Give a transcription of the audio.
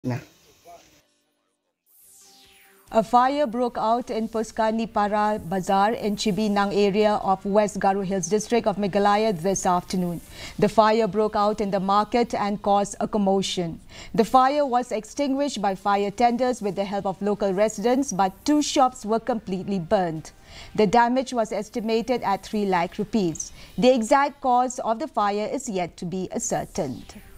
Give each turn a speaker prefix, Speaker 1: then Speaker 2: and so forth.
Speaker 1: Na.
Speaker 2: A fire broke out in Puskanipara, Bazaar in Chibinang area of West Garo Hills district of Meghalaya this afternoon. The fire broke out in the market and caused a commotion. The fire was extinguished by fire tenders with the help of local residents, but 2 shops were completely burnt. The damage was estimated at 3 lakh rupees. The exact cause of the fire is yet to be ascertained.